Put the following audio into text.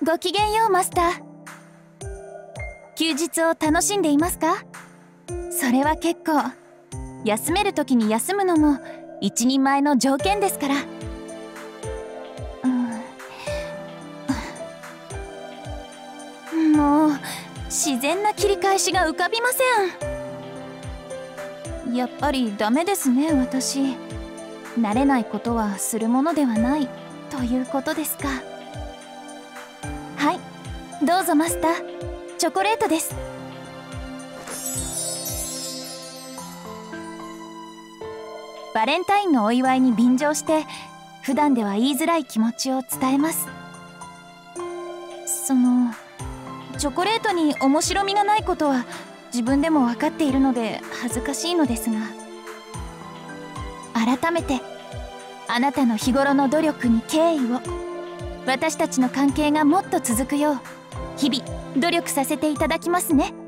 ごきげんようマスター。休日を楽しんでいますか？それは結構。休める時に休むのも一人前の条件ですから。もう自然な切り返しが浮かびません。やっぱりダメですね、私。慣れないことはするものではないということですか。はい、どうぞマスター。チョコレートです。バレンタインのお祝いに便乗して普段では言いづらい気持ちを伝えます。チョコレートに面白みがないことは自分でも分かっているので恥ずかしいのですが、改めてあなたの日頃の努力に敬意を。私たちの関係がもっと続くよう日々努力させていただきますね。